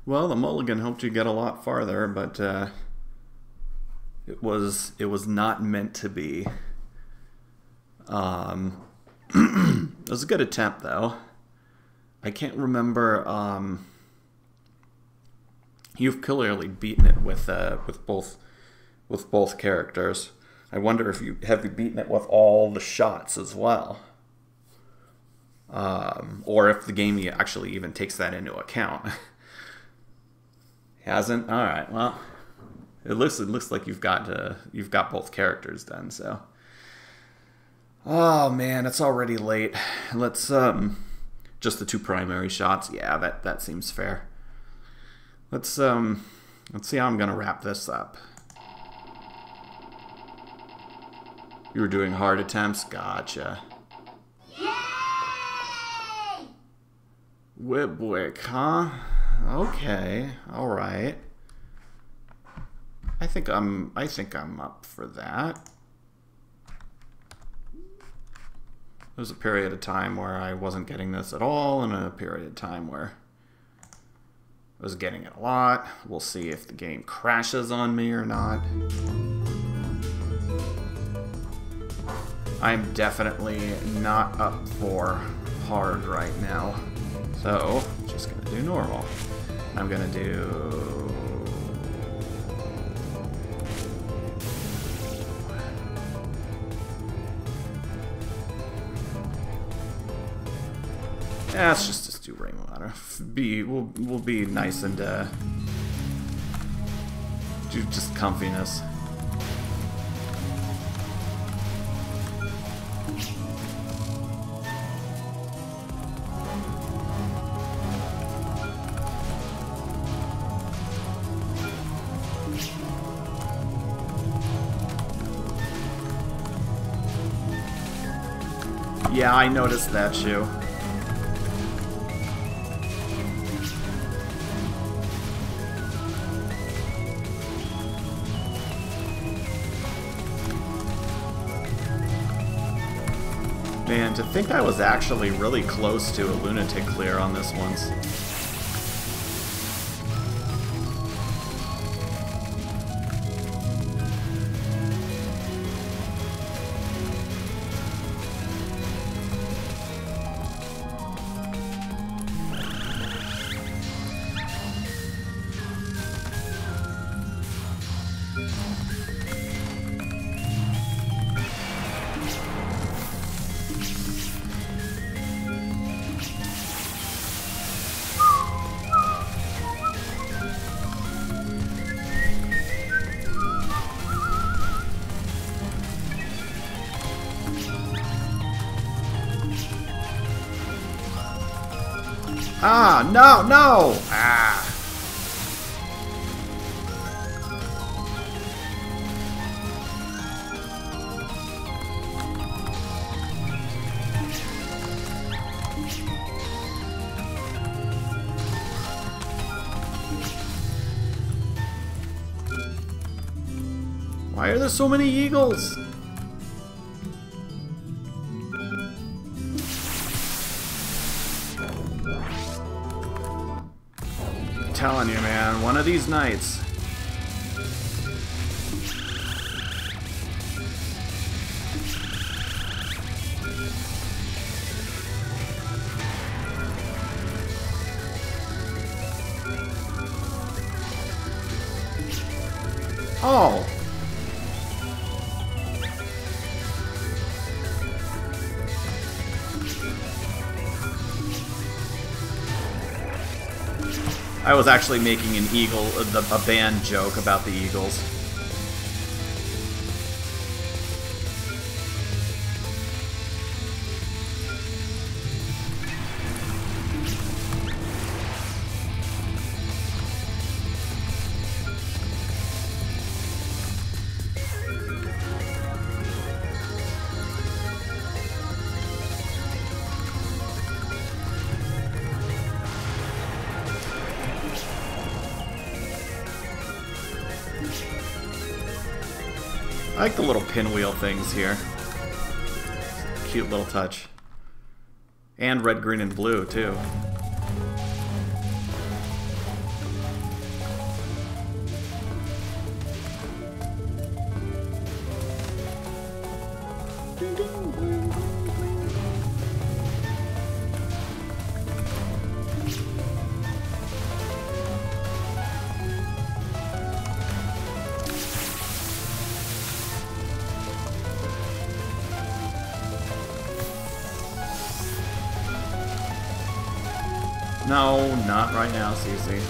Well, the mulligan helped you get a lot farther, but it was not meant to be. It was a good attempt, though. I can't remember. You've clearly beaten it with both characters. I wonder if you beaten it with all the shots as well, or if the game actually even takes that into account. Hasn't? All right. Well, it looks like you've got both characters done. So, oh man, it's already late. Let's just the two primary shots. Yeah, that seems fair. Let's see how I'm gonna wrap this up. You were doing hard attempts. Gotcha. Yay! Whipwick, huh? Okay, all right. I think I'm up for that. There was a period of time where I wasn't getting this at all, and a period of time where I was getting it a lot. We'll see if the game crashes on me or not. I'm definitely not up for hard right now. So, just gonna do normal. I'm gonna do... yeah, let's just do Rainbow Ladder. We'll be nice and do just comfiness. Yeah, I noticed that shoe. Man, to think I was actually really close to a lunatic clear on this once. Ah, no! Ah. Why are there so many eagles? Telling you, man, one of these nights. Oh. I was actually making an a band joke about the Eagles. I like the little pinwheel things here. Cute little touch. And red, green, and blue, too. No, not right now, Cece.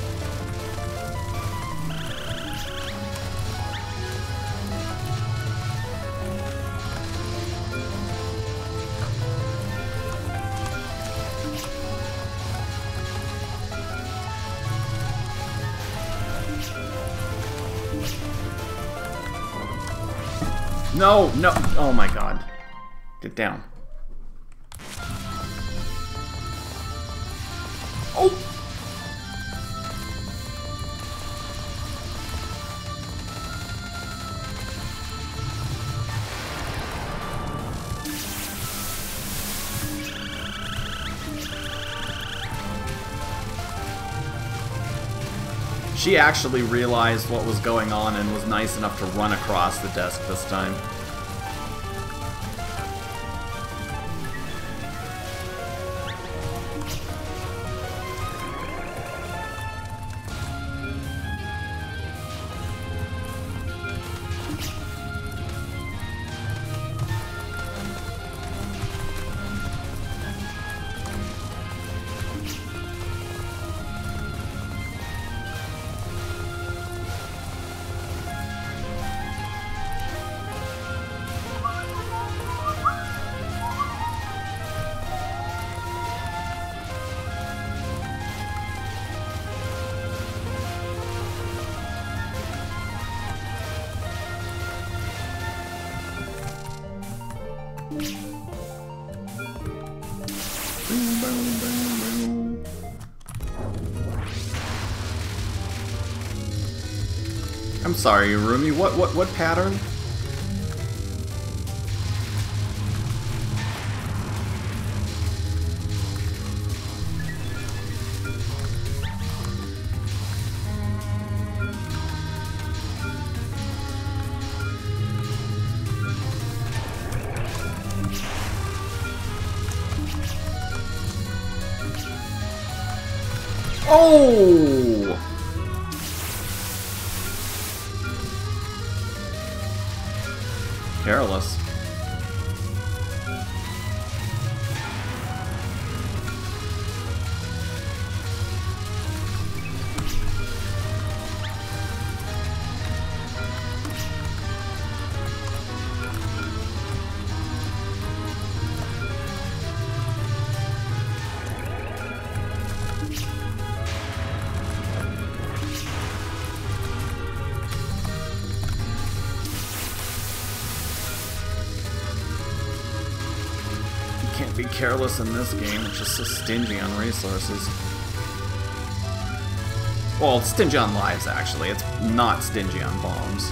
No, no. Oh my god. Get down. Oh! She actually realized what was going on and was nice enough to run across the desk this time. I'm sorry, Rumi. What pattern? Oh! Careless. Can't be careless in this game, it's just so stingy on resources. Well, it's stingy on lives, actually. It's not stingy on bombs.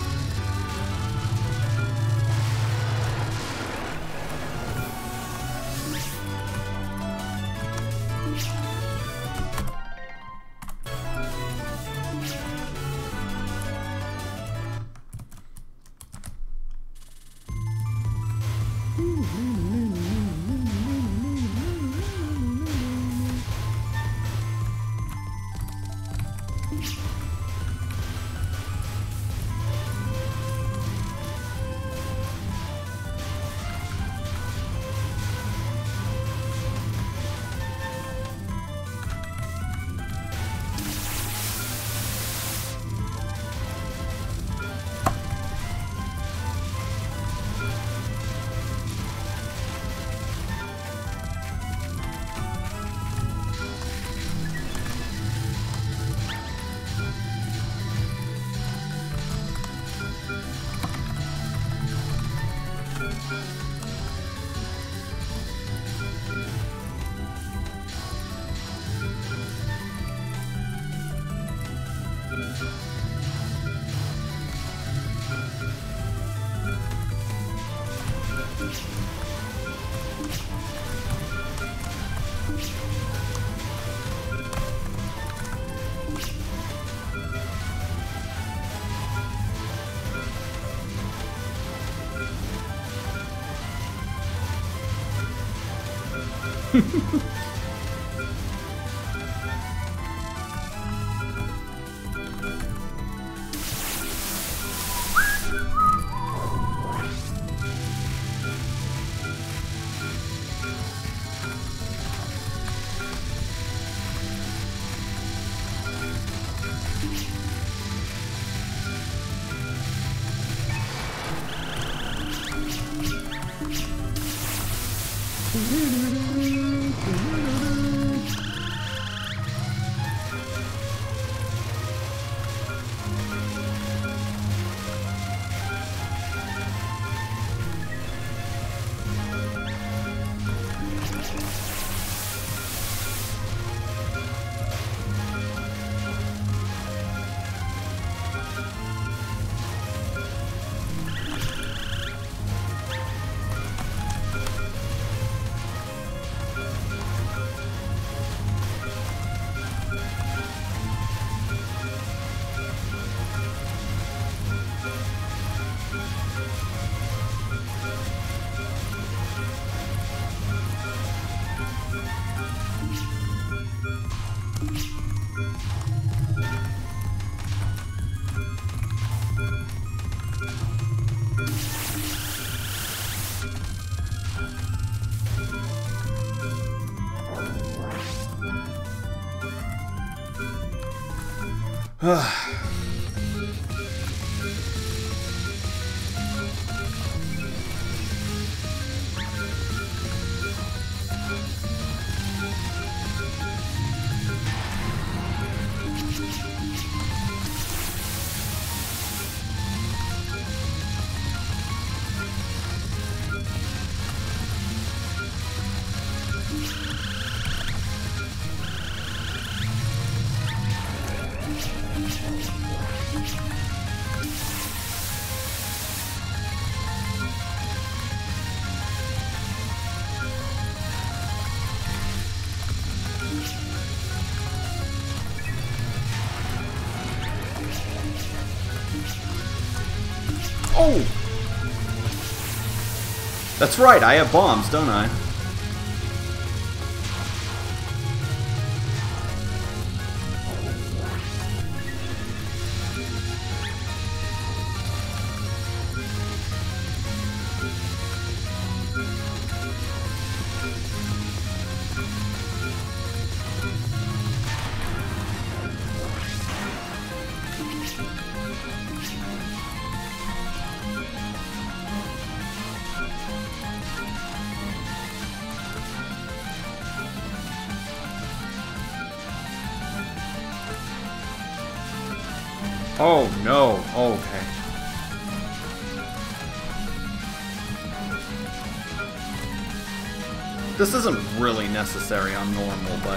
Oh! That's right, I have bombs, don't I? Oh no, okay. This isn't really necessary on normal, but...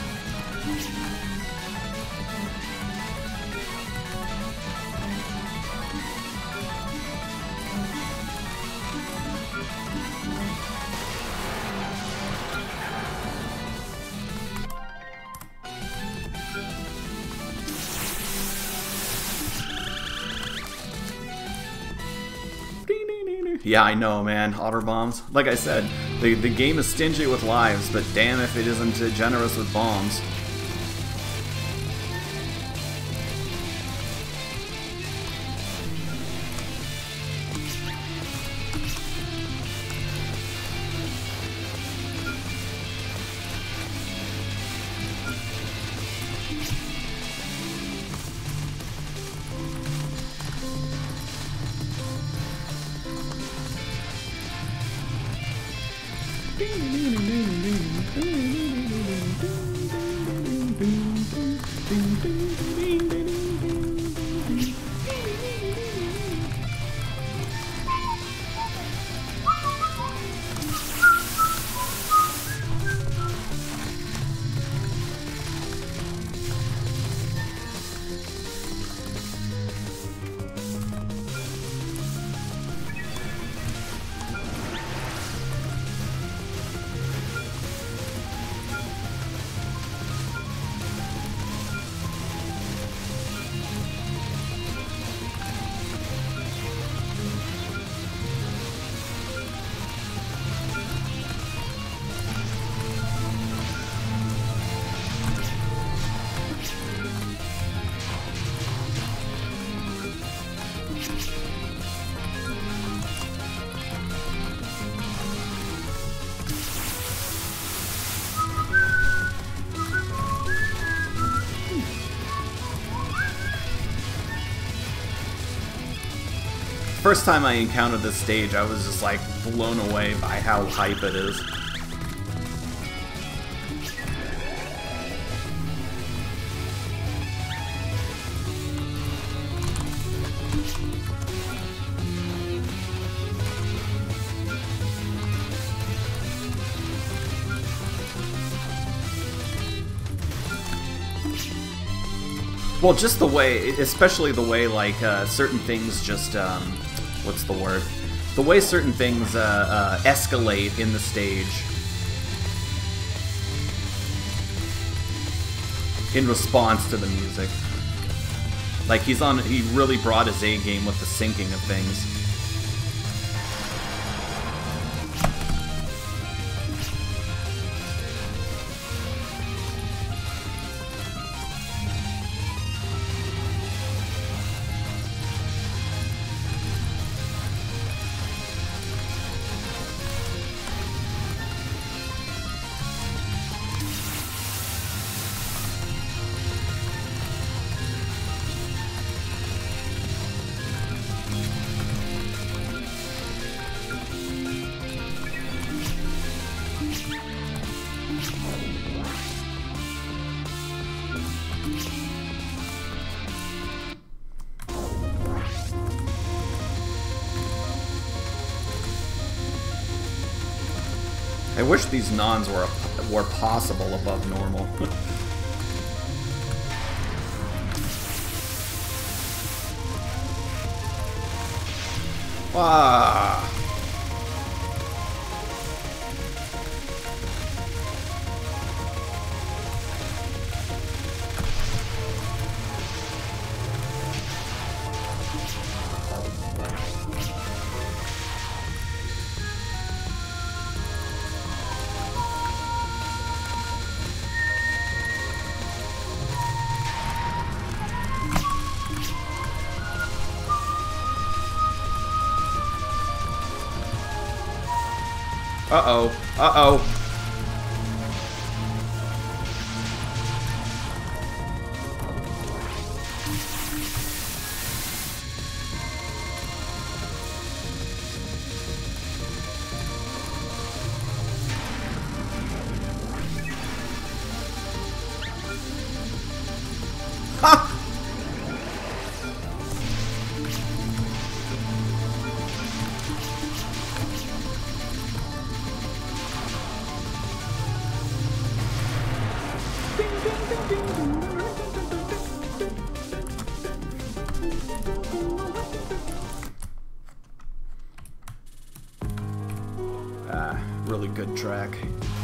Yeah, I know, man. Otter bombs. Like I said, the game is stingy with lives, but damn if it isn't generous with bombs. First time I encountered this stage, I was just like blown away by how hype it is. Well, just the way, especially the way, like, certain things just, what's the word? The way certain things escalate in the stage in response to the music. Like, he really brought his A game with the syncing of things. I wish these nons were possible above normal. Ah. Uh-oh. Uh-oh. Ha! Really good track.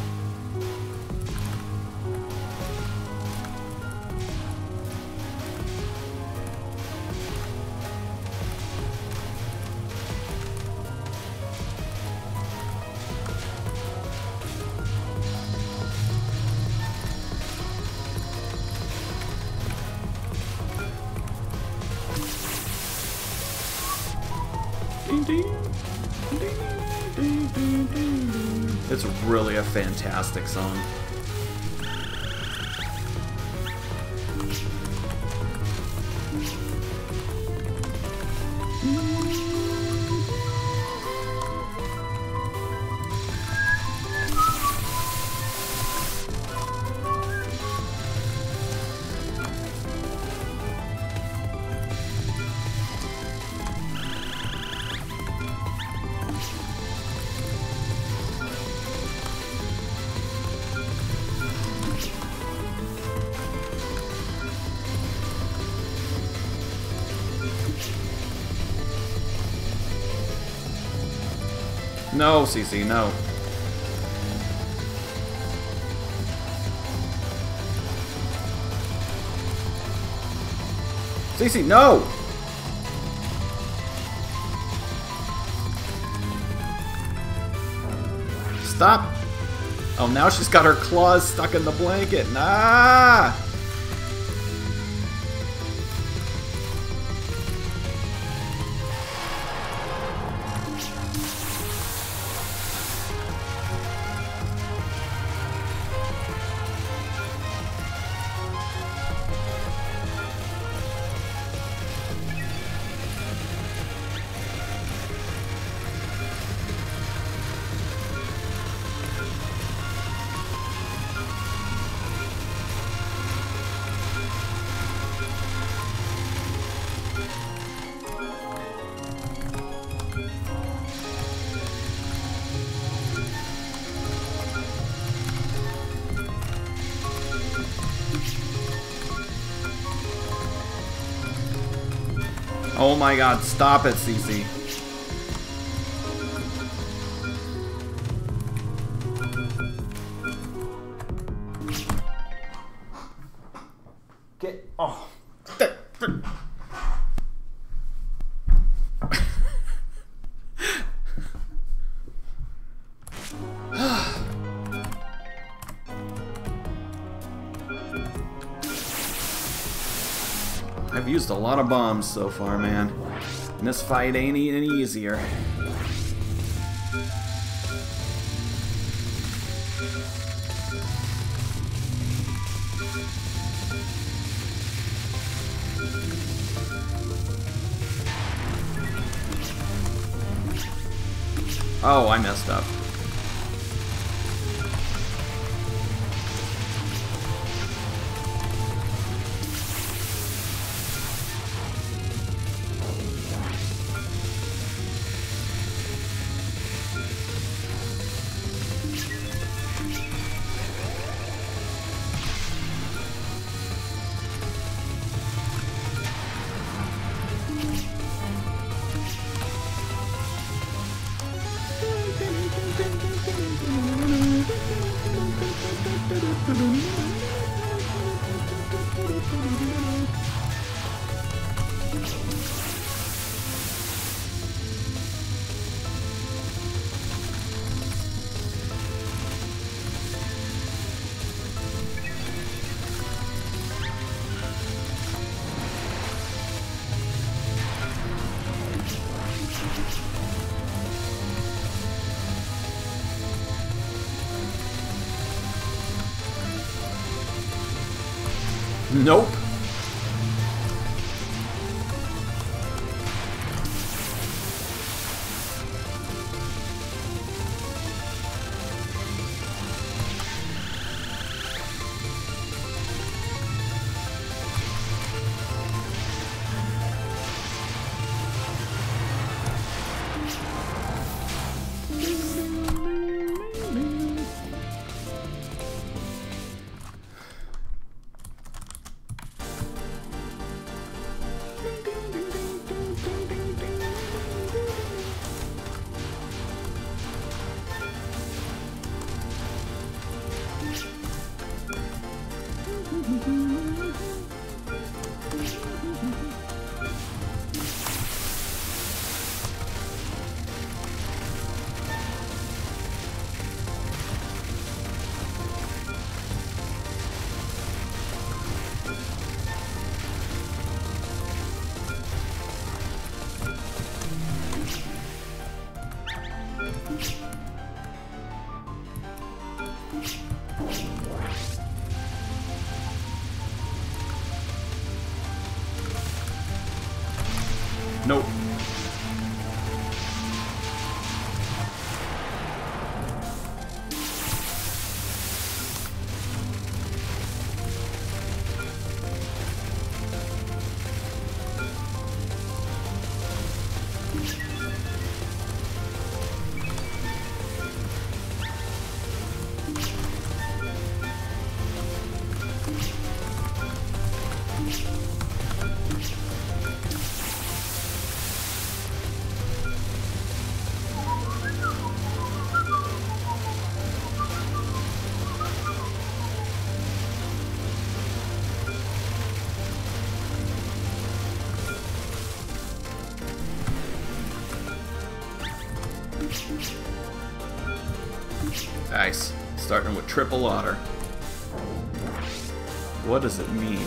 It's really a fantastic song. No, CC, no. CC, no! Stop! Oh, now she's got her claws stuck in the blanket. Nah! Oh my god, stop it, CC. Get off. I've used a lot of bombs so far, man. And this fight ain't any easier. Oh, I messed up. Nope. Nope. Nice. Starting with triple otter. What does it mean?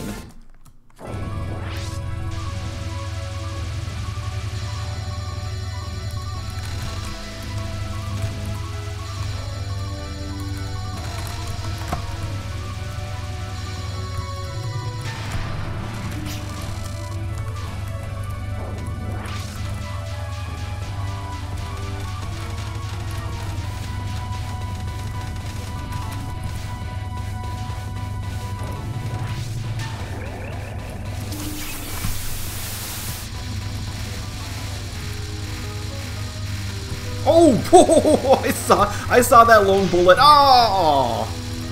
Oh, I saw that lone bullet. Oh!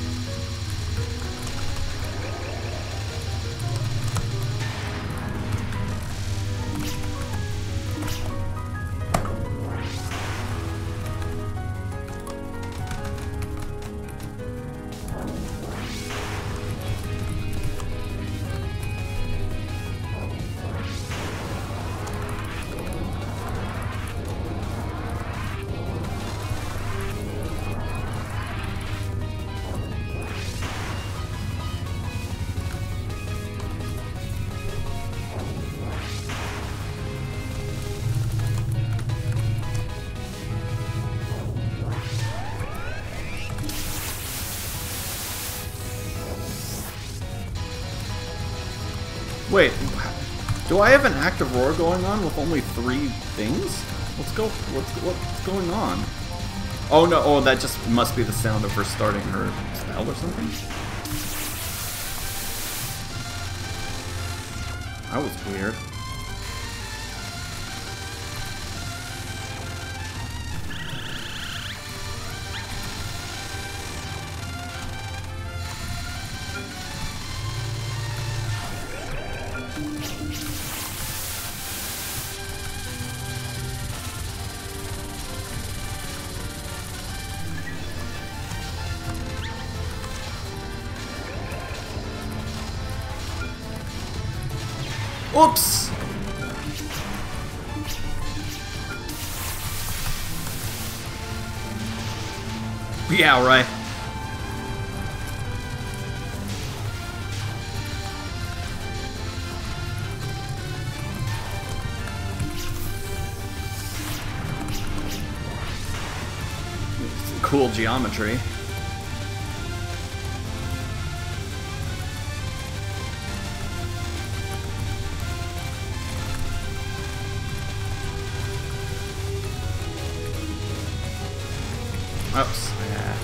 Wait, do I have an active roar going on with only 3 things? What's going on? Oh no, oh that just must be the sound of her starting her spell or something? That was weird. Oops! Yeah, right. Cool geometry. Oops. Yeah.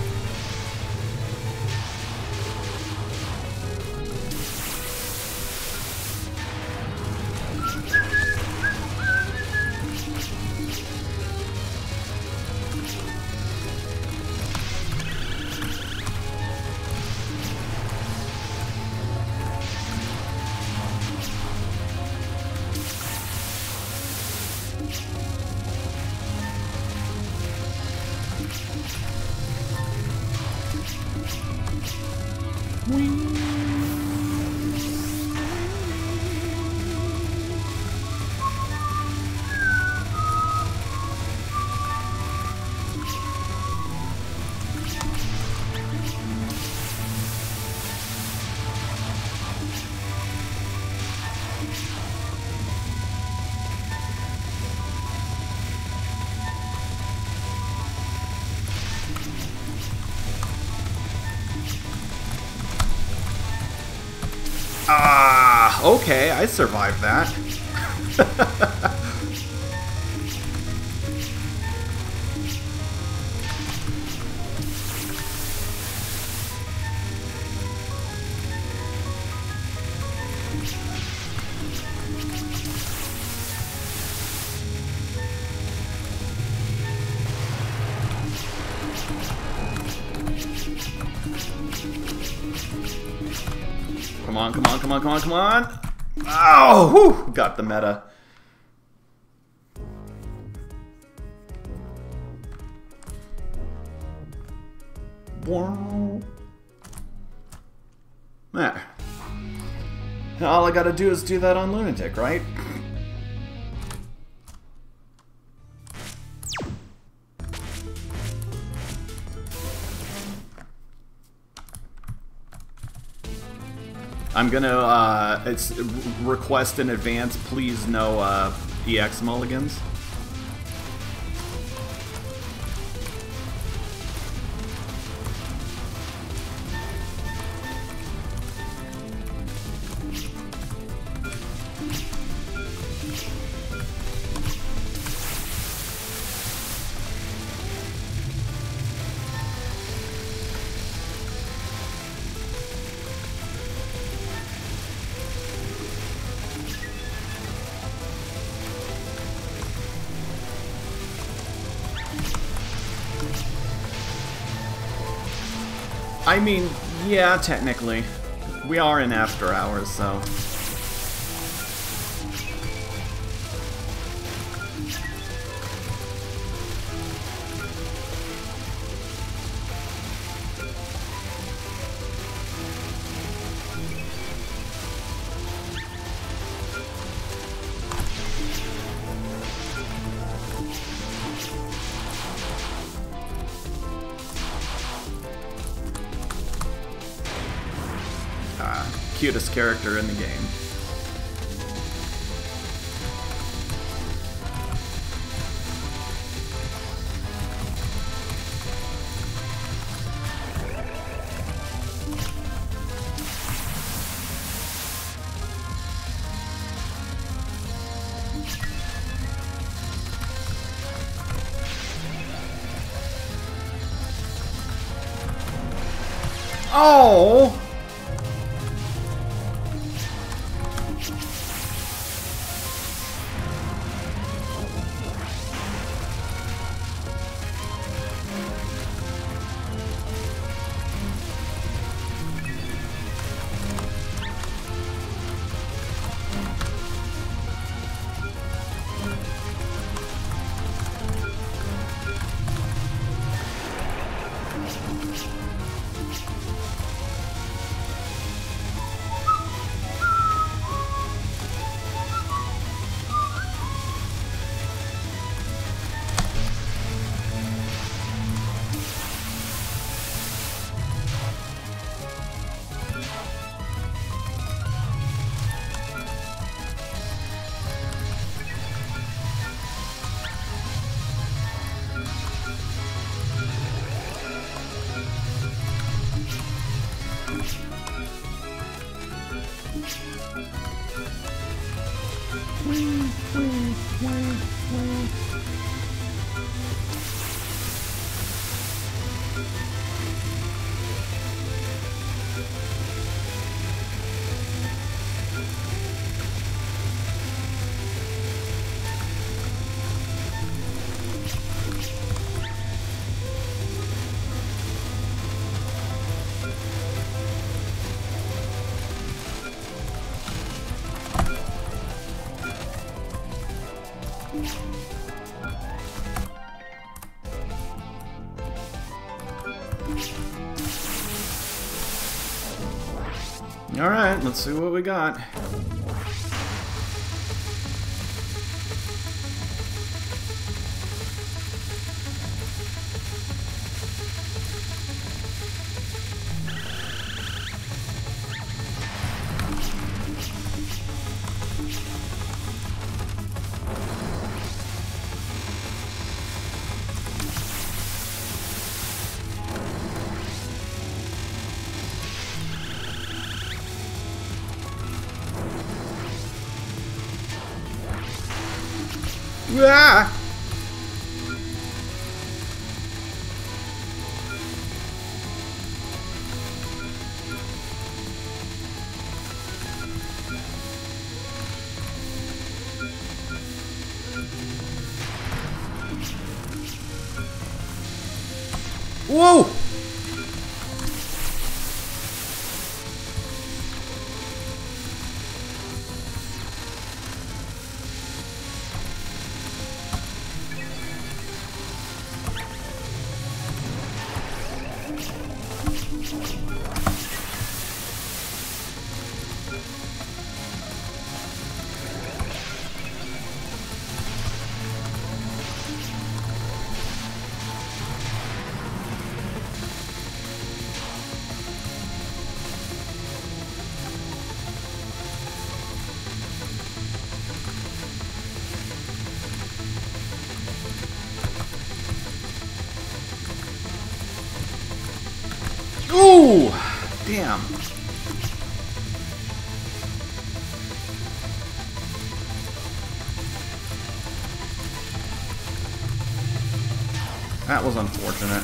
Ah, okay, I survived that. Come on, come on, come on, come on, come on. Oh, whew, got the meta. There. All I gotta do is do that on Lunatic, right? I'm gonna, it's request in advance, please no EX mulligans. I mean, yeah, technically. We are in after hours, so... cutest character in the game. Oh! Alright, let's see what we got. Ah! Whoa! Ooh! Damn. That was unfortunate.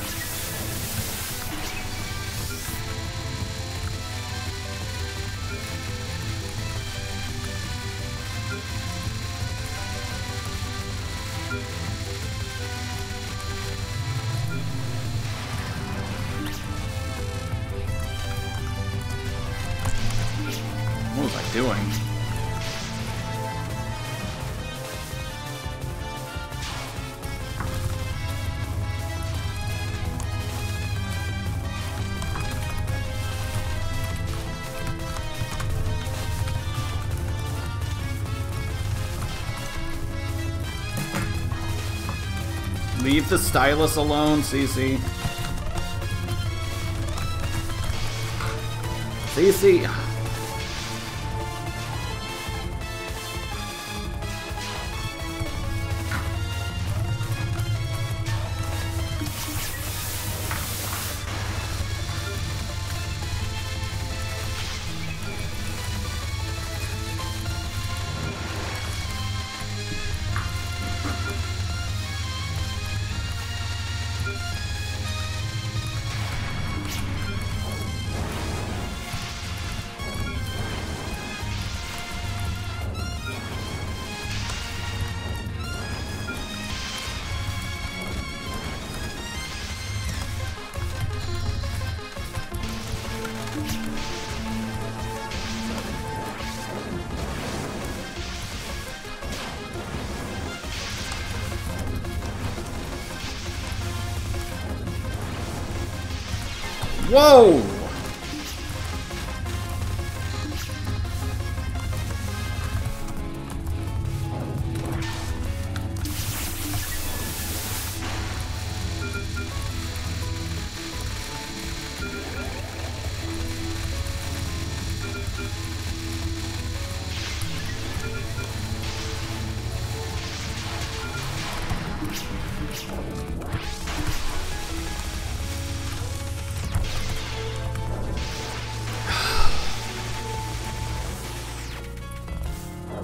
What was I doing? Leave the stylus alone, CC. CC. Whoa!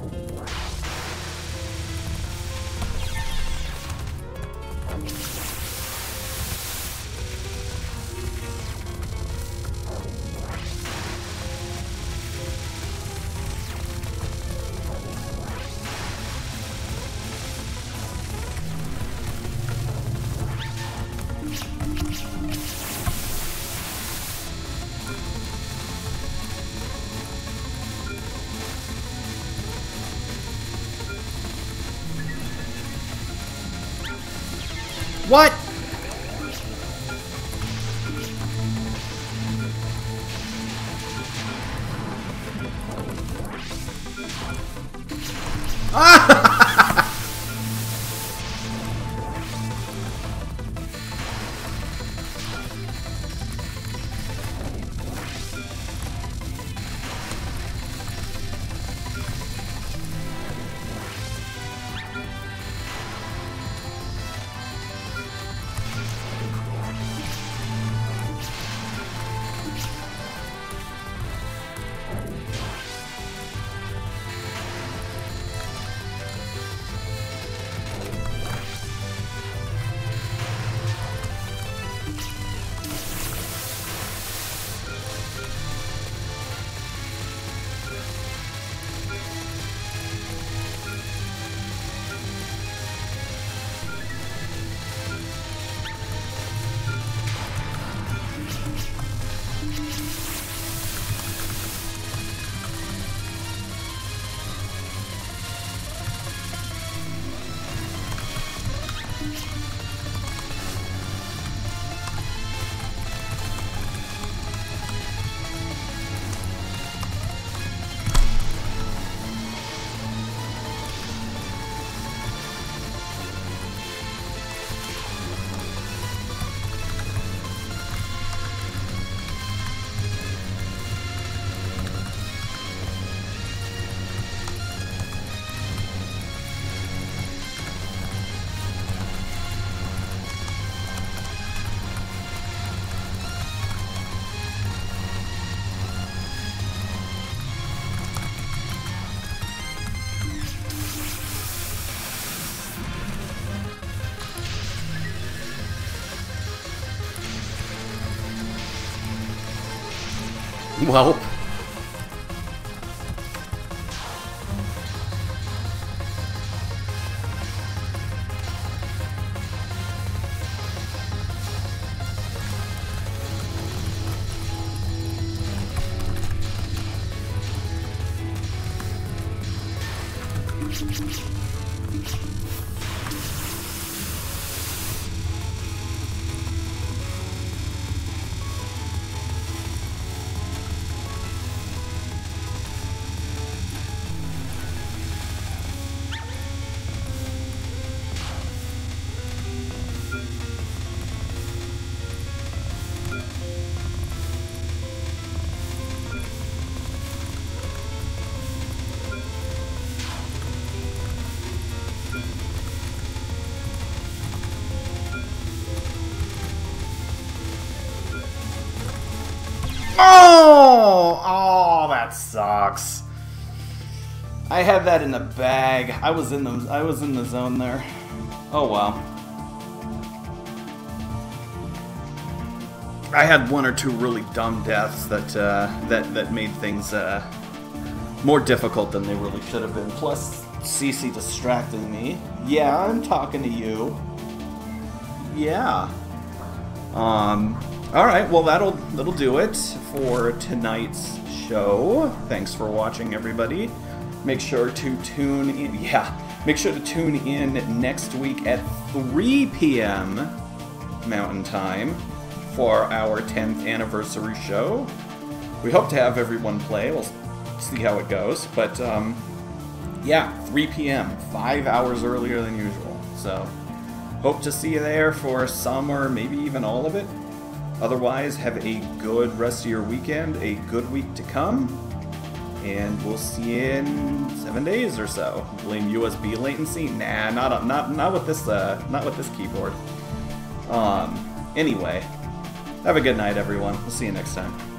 What? Well. Oh, that sucks. I had that in the bag. I was in the zone there. Oh well. I had one or two really dumb deaths that made things more difficult than they really should have been. Plus, Cece distracting me. Yeah, I'm talking to you. Yeah. All right. Well, that'll do it for tonight's show. Thanks for watching, everybody. Make sure to tune in. Yeah. Make sure to tune in next week at 3 p.m. Mountain Time for our 10th anniversary show. We hope to have everyone play. We'll see how it goes. But, yeah, 3 p.m., 5 hours earlier than usual. So, hope to see you there for some or maybe even all of it. Otherwise, have a good rest of your weekend, a good week to come, and we'll see you in 7 days or so. Blame USB latency? Nah, not with this keyboard. Anyway, have a good night, everyone. We'll see you next time.